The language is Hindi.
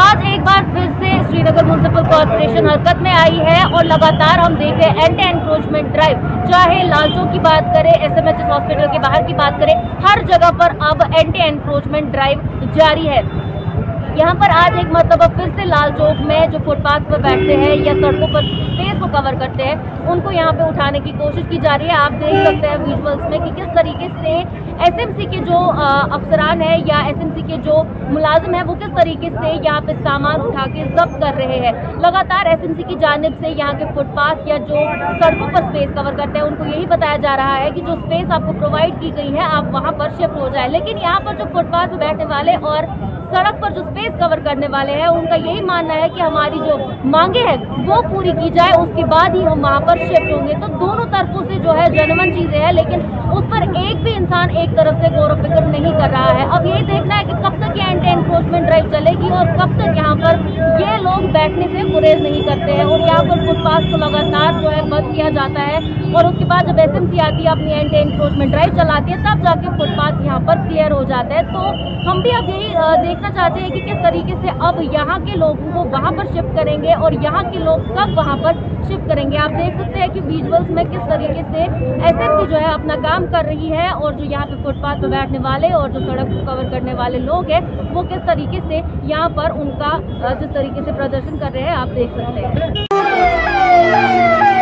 आज एक बार फिर से श्रीनगर म्युनिसिपल कॉर्पोरेशन हरकत में आई है और लगातार हम देख रहे हैं एंटी एनक्रोचमेंट ड्राइव, चाहे लाल चौक की बात करें, SMHS हॉस्पिटल के बाहर की बात करें, हर जगह पर अब एंटी एनक्रोचमेंट ड्राइव जारी है। यहाँ पर आज एक मरतबा फिर से लाल चौक में जो फुटपाथ पर बैठते हैं या सड़कों पर स्पेस को कवर करते हैं, उनको यहाँ पे उठाने की कोशिश की जा रही है। आप देख सकते हैं विजुअल्स में कि किस तरीके से SMC के जो अफसरान है या SMC के जो मुलाजिम है वो किस तरीके से यहाँ पे सामान उठा के जब्त कर रहे हैं। लगातार SMC की जानिब से यहाँ के फुटपाथ या जो सड़कों पर स्पेस कवर करते हैं उनको यही बताया जा रहा है कि जो स्पेस आपको प्रोवाइड की गई है आप वहाँ पर शिफ्ट हो जाए। लेकिन यहाँ पर जो फुटपाथ पर बैठने वाले और सड़क पर जो स्पेस कवर करने वाले हैं उनका यही मानना है कि हमारी जो मांगे हैं वो पूरी की जाए, उसके बाद ही हम वहाँ पर शिफ्ट होंगे। तो दोनों तरफों से जो है जनमन चीजें हैं, लेकिन उस पर एक भी इंसान एक तरफ से गौर फिक्र नहीं कर रहा है। अब यही देखना है कि कब तक ये एंटी एनक्रोचमेंट ड्राइव चलेगी और कब तक यहाँ पर ये लोग बैठने से गुरेज नहीं करते हैं और यहाँ पर फुटपाथ को लगातार जो है बंद किया जाता है और उसके बाद जब SMC आती है अपनी एंटी एनक्रोचमेंट ड्राइव चलाती है तब जाके फुटपाथ यहाँ पर क्लियर हो जाता है। तो हम भी अब यही देखना चाहते हैं कि किस तरीके से अब यहाँ के लोगों को वहाँ पर शिफ्ट करेंगे और यहाँ के लोग कब वहाँ पर शिफ्ट करेंगे। आप देख सकते हैं कि विजुअल्स में किस तरीके से SMC जो है अपना काम कर रही है और जो यहाँ पे फुटपाथ पर बैठने वाले और जो सड़क को कवर करने वाले लोग हैं वो किस तरीके से यहाँ पर उनका जिस तरीके से प्रदर्शन कर रहे हैं आप देख सकते हैं।